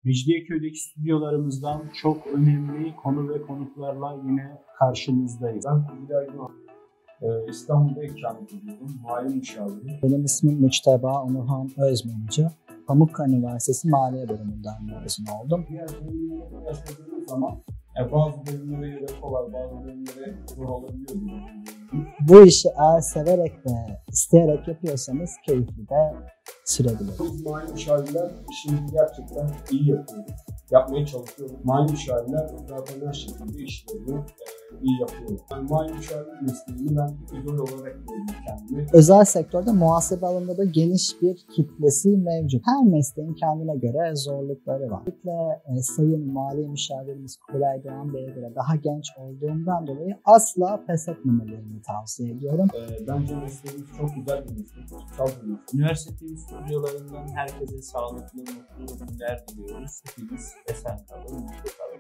Mecidiyeköy'deki stüdyolarımızdan çok önemli konu ve konuklarla yine karşınızdayız. Ben Kubilay Doğan. İstanbul'da ikamet ediyorum. Mali müşavirim. Benim ismim Müçteba Onurhan Özmumcu. Pamukkale Üniversitesi Maliye Bölümünden mezun oldum. Diğer bölümlere yaşadığımız zaman bazı bölümlere göre kolay, bazı bölümlere zor olabiliyor. Bu işi eğer severek ve isteyerek yapıyorsanız keyifli de sürebilir. Biz mali müşavirler işimizi gerçekten iyi yapıyoruz. Yapmaya çalışıyoruz. Mali müşavirler zaten her şekilde işlerini iyi yapıyoruz. Yani mali müşavirlik mesleğini ben idol olarak görüyorum kendimi. Özel sektörde muhasebe alanında da geniş bir kitlesi mevcut. Her mesleğin kendine göre zorlukları var. Özellikle Sayın Mali Müşavirimiz Kubilay Doğan Bey'e göre daha genç olduğundan dolayı asla pes etmemelerini tavsiye ediyorum. Bence mesleğimiz çok güzel bir meslek, kutsal bir meslek. Üniversite TV stüdyolarından herkese sağlıklı, mutlu günler diliyoruz. Hepiniz esen kalın, mutlu kalın.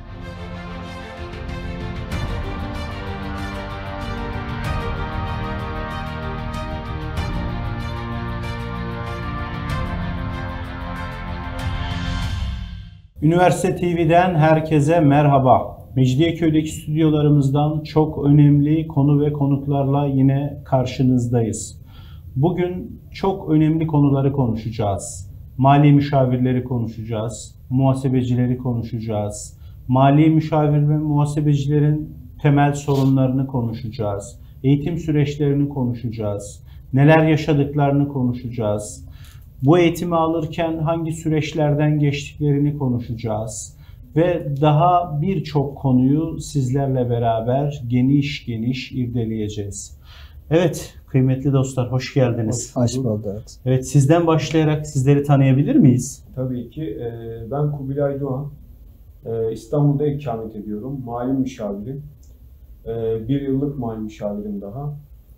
Üniversite TV'den herkese merhaba. Mecidiyeköy'deki stüdyolarımızdan çok önemli konu ve konuklarla yine karşınızdayız. Bugün çok önemli konuları konuşacağız. Mali müşavirleri konuşacağız, muhasebecileri konuşacağız. Mali müşavir ve muhasebecilerin temel sorunlarını konuşacağız. Eğitim süreçlerini konuşacağız. Neler yaşadıklarını konuşacağız. Bu eğitimi alırken hangi süreçlerden geçtiklerini konuşacağız. Ve daha birçok konuyu sizlerle beraber geniş geniş irdeleyeceğiz. Evet kıymetli dostlar, hoş geldiniz. Hoş bulduk. Evet, sizden başlayarak sizleri tanıyabilir miyiz? Tabii ki. Ben Kubilay Doğan. İstanbul'da ikamet ediyorum. Mali müşavirim. Bir yıllık mali müşavirim daha.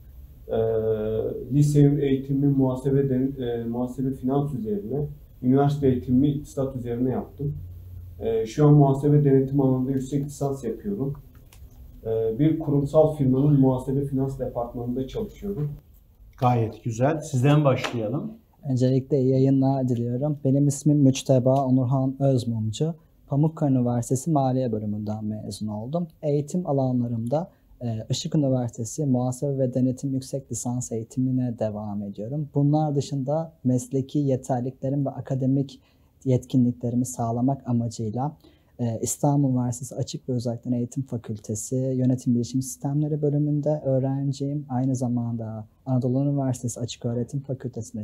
Lise eğitimimi muhasebe finans üzerine, üniversite eğitimimi iktisat üzerine yaptım. Şu an muhasebe denetim alanında yüksek lisans yapıyorum. Bir kurumsal firmanın muhasebe finans departmanında çalışıyorum. Gayet güzel. Sizden başlayalım. Öncelikle iyi yayınlar diliyorum. Benim ismim Müçteba Onurhan Özmumcu. Pamukkale Üniversitesi Maliye Bölümünden mezun oldum. Eğitim alanlarımda Işık Üniversitesi Muhasebe ve Denetim Yüksek Lisans eğitimine devam ediyorum. Bunlar dışında mesleki yeterliliklerim ve akademik yetkinliklerimi sağlamak amacıyla İstanbul Üniversitesi Açık ve Uzaktan Eğitim Fakültesi Yönetim Bilişim Sistemleri bölümünde öğrenciyim. Aynı zamanda Anadolu Üniversitesi Açıköğretim Fakültesi'nde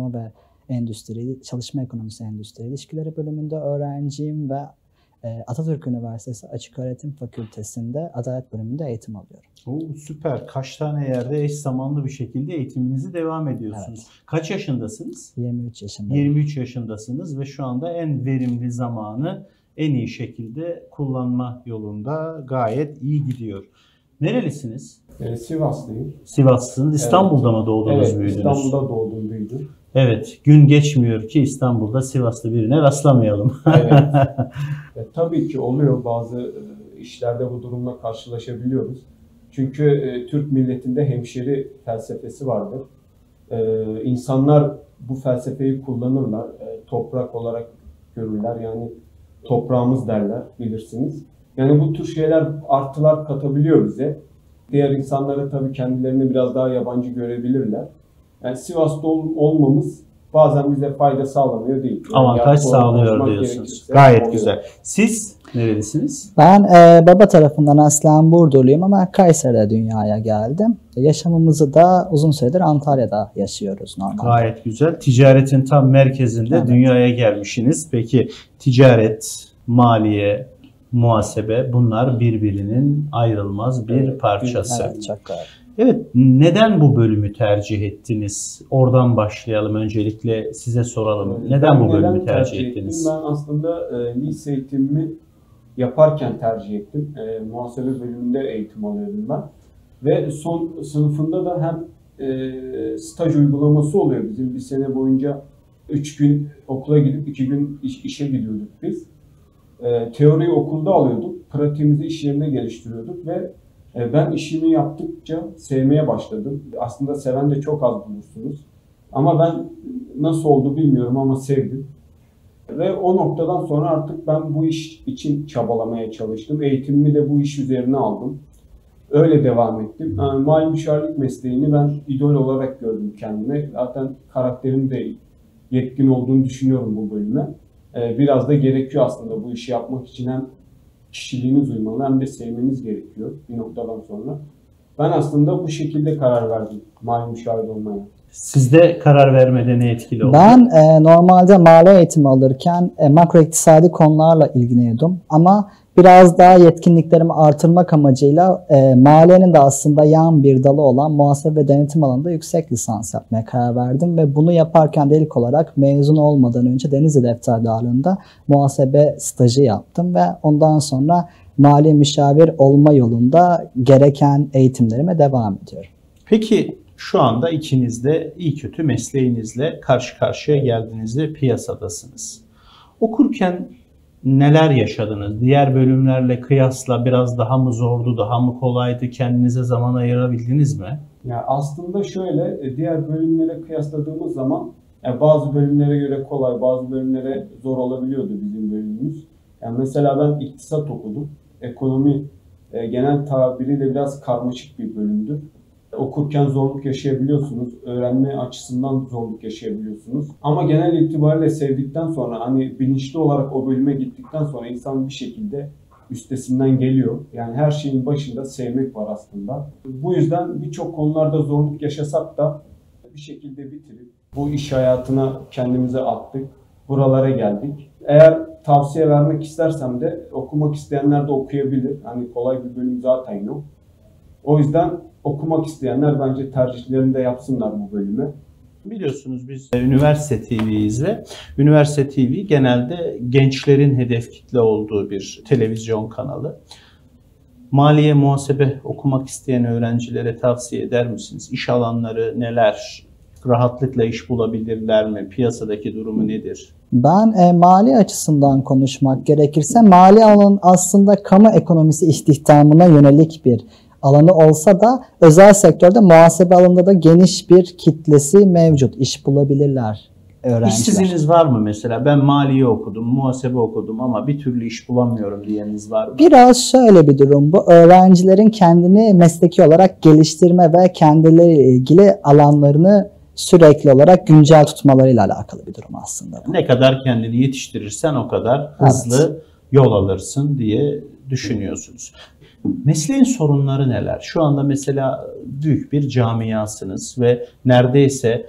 Çalışma Ekonomisi Endüstri İlişkileri bölümünde öğrenciyim ve Atatürk Üniversitesi Açıköğretim Fakültesi'nde Adalet Bölümünde eğitim alıyorum. Oo, süper. Kaç tane yerde eş zamanlı bir şekilde eğitiminizi devam ediyorsunuz? Evet. Kaç yaşındasınız? 23 yaşındayım. 23 yaşındasınız ve şu anda en verimli zamanı en iyi şekilde kullanma yolunda gayet iyi gidiyor. Nerelisiniz? Sivaslıyım. Sivaslısınız. İstanbul'da mı doğdunuz, Evet, büyüdünüz? İstanbul'da doğdum, büyüdüm. Evet, gün geçmiyor ki İstanbul'da Sivaslı birine rastlamayalım. Evet. Tabii ki oluyor, bazı işlerde bu durumla karşılaşabiliyoruz. Çünkü Türk milletinde hemşeri felsefesi vardır. İnsanlar bu felsefeyi kullanırlar, toprak olarak görürler, yani toprağımız derler, bilirsiniz. Yani bu tür şeyler, artılar katabiliyor bize. Diğer insanlara tabii kendilerini biraz daha yabancı görebilirler. Yani Sivas'ta olmamız bazen bize fayda sağlamıyor değil. Yani Avantaj sağlıyor diyorsunuz. Gayet oluyor. güzel. Siz nerelisiniz? Ben baba tarafından aslen Burdurluyum ama Kayseri'de dünyaya geldim. Yaşamımızı da uzun süredir Antalya'da yaşıyoruz normalde. Gayet güzel. Ticaretin tam merkezinde Evet. dünyaya gelmişsiniz. Peki ticaret, maliye, muhasebe bunlar birbirinin ayrılmaz bir parçası. Evet, çok doğru. Evet, neden bu bölümü tercih ettiniz? Oradan başlayalım. Öncelikle size soralım. Neden bu bölümü tercih ettiniz? Ben aslında lise eğitimimi yaparken tercih ettim. Muhasebe bölümünde eğitim alıyordum ben. Ve son sınıfında da hem staj uygulaması oluyor bizim. Bir sene boyunca 3 gün okula gidip 2 gün işe gidiyorduk biz. Teoriyi okulda alıyorduk. Pratiğimizi iş yerinde geliştiriyorduk ve ben işimi yaptıkça sevmeye başladım. Aslında seven de çok az bulursunuz. Ama ben nasıl oldu bilmiyorum ama sevdim. Ve o noktadan sonra artık ben bu iş için çabalamaya çalıştım. Eğitimimi de bu iş üzerine aldım. Öyle devam ettim. Yani mali müşavirlik mesleğini ben idol olarak gördüm kendime. Zaten karakterim de yetkin olduğunu düşünüyorum bu bölüme. Biraz da gerekiyor aslında bu işi yapmak için, hem kişiliğiniz uymalı hem de sevmeniz gerekiyor bir noktadan sonra. Ben aslında bu şekilde karar verdim mali müşavir olmaya. Sizde karar vermede ne etkili oldu? Ben normalde mali eğitimi alırken makro iktisadi konularla ilgileniyordum. Ama biraz daha yetkinliklerimi artırmak amacıyla maliyenin de aslında yan bir dalı olan muhasebe ve denetim alanında yüksek lisans yapmaya karar verdim. Ve bunu yaparken de ilk olarak mezun olmadan önce Denizli Defterdarlığı'nda muhasebe stajı yaptım. Ve ondan sonra mali müşavir olma yolunda gereken eğitimlerime devam ediyorum. Peki şu anda ikiniz de iyi kötü mesleğinizle karşı karşıya geldiğinizde piyasadasınız. Okurken neler yaşadınız? Diğer bölümlerle kıyasla biraz daha mı zordu, daha mı kolaydı? Kendinize zaman ayırabildiniz mi? Ya aslında şöyle, diğer bölümlere kıyasladığımız zaman bazı bölümlere göre kolay, bazı bölümlere zor olabiliyordu bizim bölümümüz. Yani mesela ben iktisat okudum. Ekonomi genel tabiriyle biraz karmaşık bir bölümdür. Okurken zorluk yaşayabiliyorsunuz, öğrenme açısından zorluk yaşayabiliyorsunuz. Ama genel itibariyle sevdikten sonra, hani bilinçli olarak o bölüme gittikten sonra insan bir şekilde üstesinden geliyor. Yani her şeyin başında sevmek var aslında. Bu yüzden birçok konularda zorluk yaşasak da bir şekilde bitirip bu iş hayatına kendimize attık. Buralara geldik. Eğer tavsiye vermek istersem de okumak isteyenler de okuyabilir. Hani kolay bir bölüm zaten yok. O yüzden okumak isteyenler bence tercihlerini de yapsınlar bu bölüme. Biliyorsunuz biz Üniversite TV'yiz ve Üniversite TV genelde gençlerin hedef kitle olduğu bir televizyon kanalı. Maliye, muhasebe okumak isteyen öğrencilere tavsiye eder misiniz? İş alanları neler? Rahatlıkla iş bulabilirler mi? Piyasadaki durumu nedir? Ben mali açısından konuşmak gerekirse mali alan aslında kamu ekonomisi istihdamına yönelik bir alanı olsa da özel sektörde muhasebe alanında da geniş bir kitlesi mevcut. İş bulabilirler öğrenciler. İşsizliğiniz var mı mesela? Ben maliye okudum, muhasebe okudum ama bir türlü iş bulamıyorum diyeniniz var mı? Biraz şöyle bir durum bu. Öğrencilerin kendini mesleki olarak geliştirme ve kendileriyle ilgili alanlarını sürekli olarak güncel tutmalarıyla alakalı bir durum aslında. Ne kadar kendini yetiştirirsen o kadar hızlı yol alırsın diye düşünüyorsunuz. Mesleğin sorunları neler? Şu anda mesela büyük bir camiasınız ve neredeyse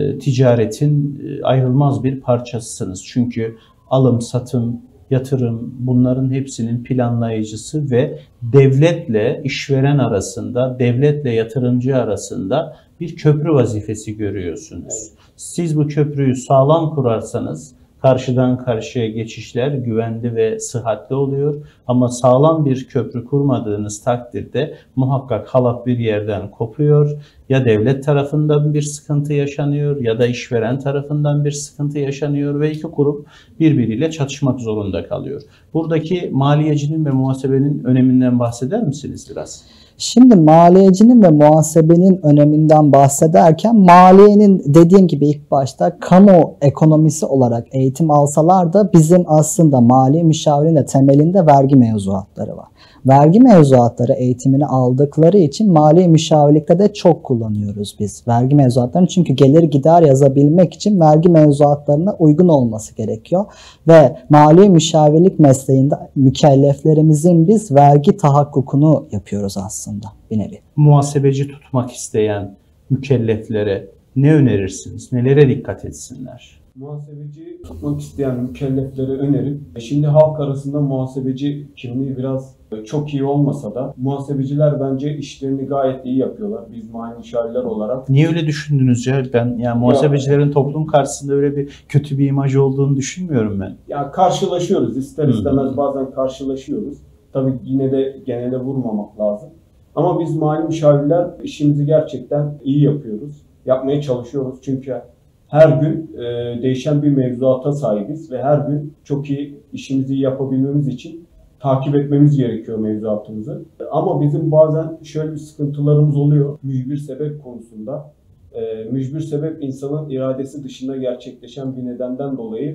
ticaretin ayrılmaz bir parçasısınız. Çünkü alım, satım, yatırım bunların hepsinin planlayıcısı ve devletle işveren arasında, devletle yatırımcı arasında bir köprü vazifesi görüyorsunuz. Evet. Siz bu köprüyü sağlam kurarsanız karşıdan karşıya geçişler güvenli ve sıhhatli oluyor. Ama sağlam bir köprü kurmadığınız takdirde muhakkak halat bir yerden kopuyor. Ya devlet tarafından bir sıkıntı yaşanıyor ya da işveren tarafından bir sıkıntı yaşanıyor ve iki kurum birbiriyle çatışmak zorunda kalıyor. Buradaki maliyecinin ve muhasebenin öneminden bahseder misiniz biraz? Şimdi maliyecinin ve muhasebenin öneminden bahsederken maliyenin dediğim gibi ilk başta kamu ekonomisi olarak eğitim alsalar da bizim aslında mali müşavirin de temelinde vergi mevzuatları var. Vergi mevzuatları eğitimini aldıkları için mali müşavirlikte de çok kullanıyoruz biz vergi mevzuatlarını. Çünkü gelir gider yazabilmek için vergi mevzuatlarına uygun olması gerekiyor. Ve mali müşavirlik mesleğinde mükelleflerimizin biz vergi tahakkukunu yapıyoruz aslında bir nevi. Muhasebeci tutmak isteyen mükelleflere ne önerirsiniz? Nelere dikkat etsinler? Muhasebeci tutmak isteyen mükelleflere önerim. Şimdi halk arasında muhasebeci kimliği biraz çok iyi olmasa da muhasebeciler bence işlerini gayet iyi yapıyorlar. Biz mali müşavirler olarak. Niye öyle düşündünüz ya? Ben yani muhasebecilerin toplum karşısında öyle bir kötü bir imaj olduğunu düşünmüyorum ben. Ya karşılaşıyoruz. İster istemez bazen karşılaşıyoruz. Tabii yine de genele vurmamak lazım. Ama biz mali müşavirler işimizi gerçekten iyi yapıyoruz. Yapmaya çalışıyoruz çünkü her gün değişen bir mevzuata sahibiz ve her gün çok iyi işimizi yapabilmemiz için takip etmemiz gerekiyor mevzuatımızı. Ama bizim bazen şöyle bir sıkıntılarımız oluyor mücbir sebep konusunda. Mücbir sebep insanın iradesi dışında gerçekleşen bir nedenden dolayı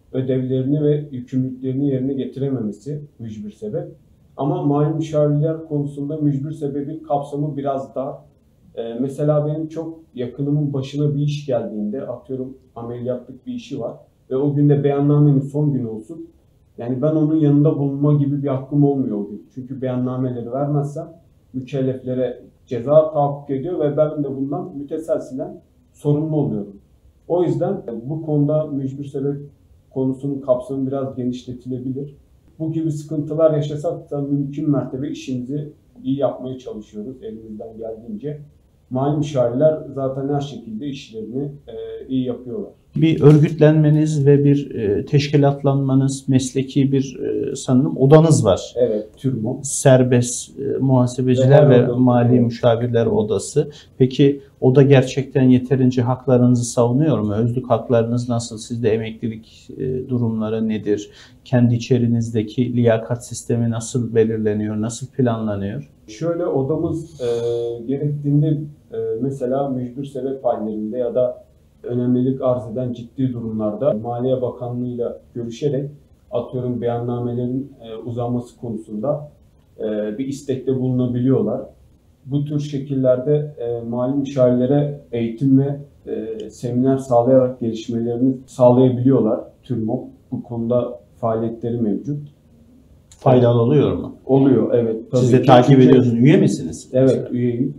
ödevlerini ve yükümlülüklerini yerine getirememesi mücbir sebep. Ama mali müşavirler konusunda mücbir sebebin kapsamı biraz dar. Mesela benim çok yakınımın başına bir iş geldiğinde, atıyorum ameliyatlık bir işi var ve o günde beyannamenin son günü olsun. Yani ben onun yanında bulunma gibi bir hakkım olmuyor o gün. Çünkü beyannameleri vermezsem mükelleflere ceza tahakkuk ediyor ve ben de bundan müteselsilen sorumlu oluyorum. O yüzden bu konuda mücbir sebep konusunun kapsamı biraz genişletilebilir. Bu gibi sıkıntılar yaşasak da mümkün mertebe işimizi iyi yapmaya çalışıyoruz elimizden geldiğince. Mali müşavirler zaten her şekilde işlerini iyi yapıyorlar. Bir örgütlenmeniz ve bir teşkilatlanmanız, mesleki bir sanırım odanız var. Evet, TÜRMO. Serbest muhasebeciler ve mali müşavirler odası. Peki oda gerçekten yeterince haklarınızı savunuyor mu? Özlük haklarınız nasıl? Sizde emeklilik durumları nedir? Kendi içerinizdeki liyakat sistemi nasıl belirleniyor? Nasıl planlanıyor? Şöyle, odamız gerektiğinde mesela mücbir sebep hallerinde ya da önemlilik arz eden ciddi durumlarda Maliye Bakanlığı'yla görüşerek, atıyorum beyannamelerin uzanması konusunda bir istekte bulunabiliyorlar. Bu tür şekillerde mali müşavirlere eğitim ve seminer sağlayarak gelişmelerini sağlayabiliyorlar. TÜRMOP bu konuda faaliyetleri mevcut. Faydalı oluyor mu? Oluyor, evet. Tabii Siz de takip ediyorsunuz. Üye misiniz? Evet, mesela? üyeyim.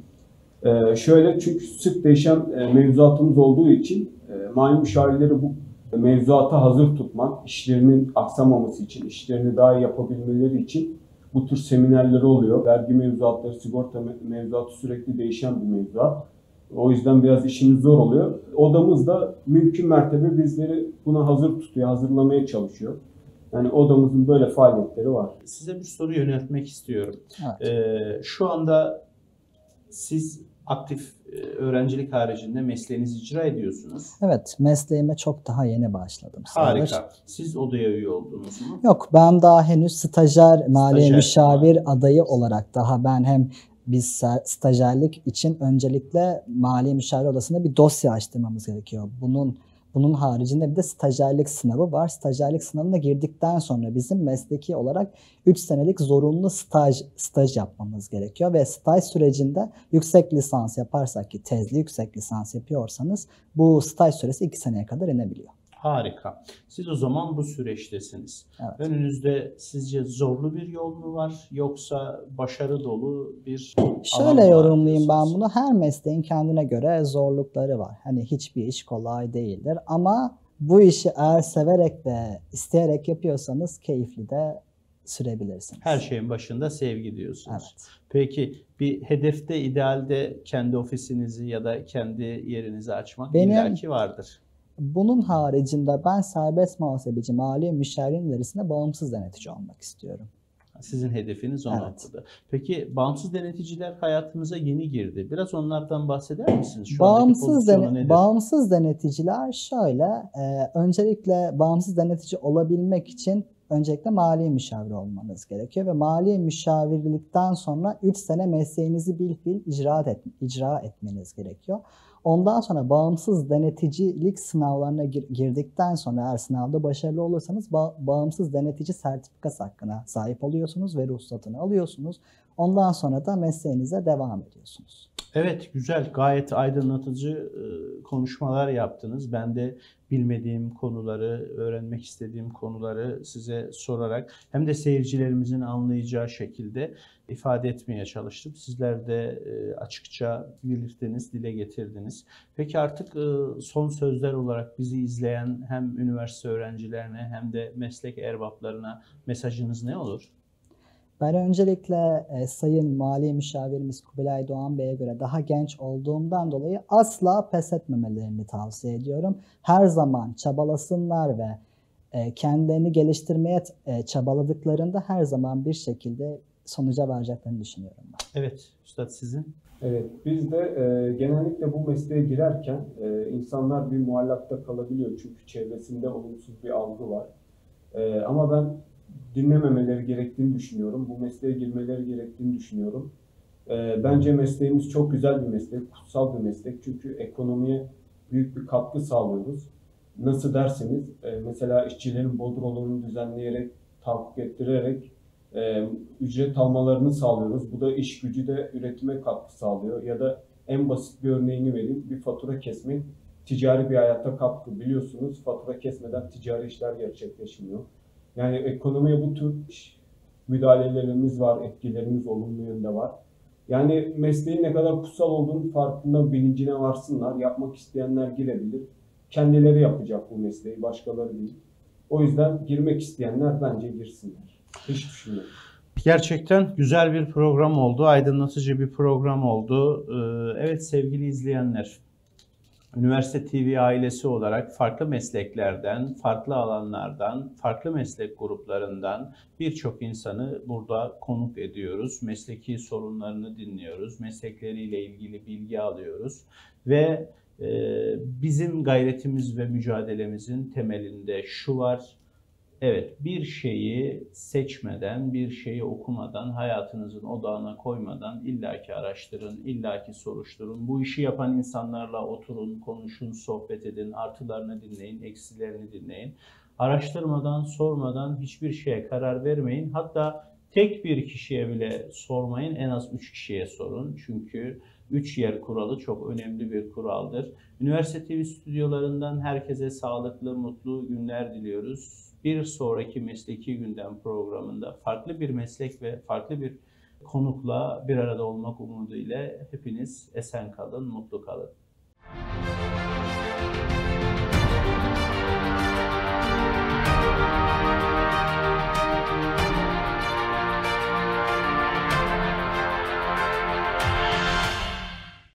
Şöyle, çünkü sık değişen mevzuatımız olduğu için mali müşavirleri bu mevzuata hazır tutmak, işlerinin aksamaması için, işlerini daha iyi yapabilmeleri için bu tür seminerleri oluyor. Vergi mevzuatları, sigorta mevzuatı sürekli değişen bir mevzuat. O yüzden biraz işimiz zor oluyor. Odamız da mümkün mertebe bizleri buna hazır tutuyor, hazırlamaya çalışıyor. Yani odamızın böyle faaliyetleri var. Size bir soru yöneltmek istiyorum. Evet. Şu anda siz aktif öğrencilik haricinde mesleğinizi icra ediyorsunuz. Evet, mesleğime çok daha yeni başladım. Harika. sayılır. Siz odaya üye oldunuz mu? Yok, ben daha henüz stajyer, mali Stajyer. müşavir adayı olarak daha ben hem biz stajyerlik için öncelikle mali müşavir odasında bir dosya açtırmamız gerekiyor. Bunun haricinde bir de stajyerlik sınavı var. Stajyerlik sınavına girdikten sonra bizim mesleki olarak 3 senelik zorunlu staj yapmamız gerekiyor ve staj sürecinde yüksek lisans yaparsak, ki tezli yüksek lisans yapıyorsanız, bu staj süresi 2 seneye kadar inebiliyor. Harika. Siz o zaman bu süreçtesiniz. Evet. Önünüzde sizce zorlu bir yol mu var yoksa başarı dolu bir Şöyle alan mı var yorumlayayım ben diyorsunuz? bunu. Her mesleğin kendine göre zorlukları var. Hani hiçbir iş kolay değildir. Ama bu işi eğer severek ve isteyerek yapıyorsanız keyifli de sürebilirsiniz. Her şeyin başında sevgi diyorsunuz. Evet. Peki bir hedefte, idealde kendi ofisinizi ya da kendi yerinizi açmak Benim- illaki vardır. Bunun haricinde ben serbest muhasebeci, mali müşavirin ilerisinde bağımsız denetçi olmak istiyorum. Sizin hedefiniz o Evet. noktada. Peki bağımsız deneticiler hayatımıza yeni girdi. Biraz onlardan bahseder misiniz? Şu andaki pozisyonu nedir? Bağımsız deneticiler şöyle, öncelikle bağımsız denetici olabilmek için öncelikle mali müşavir olmanız gerekiyor ve mali müşavirlikten sonra 3 sene mesleğinizi bil icra etmeniz gerekiyor. Ondan sonra bağımsız deneticilik sınavlarına girdikten sonra eğer sınavda başarılı olursanız bağımsız denetici sertifikası hakkına sahip oluyorsunuz ve ruhsatını alıyorsunuz. Ondan sonra da mesleğinize devam ediyorsunuz. Evet, güzel, gayet aydınlatıcı konuşmalar yaptınız. Ben de bilmediğim konuları, öğrenmek istediğim konuları size sorarak hem de seyircilerimizin anlayacağı şekilde ifade etmeye çalıştım. Sizler de açıkça belirttiniz, dile getirdiniz. Peki artık son sözler olarak bizi izleyen hem üniversite öğrencilerine hem de meslek erbaplarına mesajınız ne olur? Ben öncelikle Sayın Mali Müşavirimiz Kubilay Doğan Bey'e göre daha genç olduğumdan dolayı asla pes etmemelerini tavsiye ediyorum. Her zaman çabalasınlar ve kendilerini geliştirmeye çabaladıklarında her zaman bir şekilde sonuca varacaklarını düşünüyorum ben. Evet, Üstad sizin? Evet, biz de genellikle bu mesleğe girerken insanlar bir muallakta kalabiliyor çünkü çevresinde olumsuz bir algı var. Ama ben dinlememeleri gerektiğini düşünüyorum. Bu mesleğe girmeleri gerektiğini düşünüyorum. Bence mesleğimiz çok güzel bir meslek, kutsal bir meslek. Çünkü ekonomiye büyük bir katkı sağlıyoruz. Nasıl derseniz, mesela işçilerin bodrolarını düzenleyerek, tahakkuk ettirerek ücret almalarını sağlıyoruz. Bu da iş gücü de üretime katkı sağlıyor. Ya da en basit bir örneğini vereyim. Bir fatura kesmek ticari bir hayata katkı. Biliyorsunuz fatura kesmeden ticari işler gerçekleşmiyor. Yani ekonomiye bu tür müdahalelerimiz var, etkilerimiz olumlu yönde var. Yani mesleğin ne kadar kutsal olduğunu farkında, bilincine varsınlar. Yapmak isteyenler girebilir. Kendileri yapacak bu mesleği, başkaları değil. O yüzden girmek isteyenler bence girsinler. Hiç düşünmüyorum. Gerçekten güzel bir program oldu, aydınlatıcı bir program oldu. Evet sevgili izleyenler, Üniversite TV ailesi olarak farklı mesleklerden, farklı alanlardan, farklı meslek gruplarından birçok insanı burada konuk ediyoruz. Mesleki sorunlarını dinliyoruz, meslekleriyle ilgili bilgi alıyoruz ve bizim gayretimiz ve mücadelemizin temelinde şu var. Evet, bir şeyi seçmeden, bir şeyi okumadan, hayatınızın odağına koymadan illaki araştırın, illaki soruşturun. Bu işi yapan insanlarla oturun, konuşun, sohbet edin, artılarını dinleyin, eksilerini dinleyin. Araştırmadan, sormadan hiçbir şeye karar vermeyin. Hatta tek bir kişiye bile sormayın, en az 3 kişiye sorun. Çünkü 3 yer kuralı çok önemli bir kuraldır. Üniversite TV stüdyolarından herkese sağlıklı, mutlu günler diliyoruz. Bir sonraki Mesleki Gündem programında farklı bir meslek ve farklı bir konukla bir arada olmak umuduyla hepiniz esen kalın, mutlu kalın.